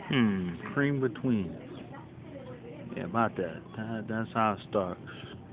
Cream between. Yeah, about that. That's how it starts.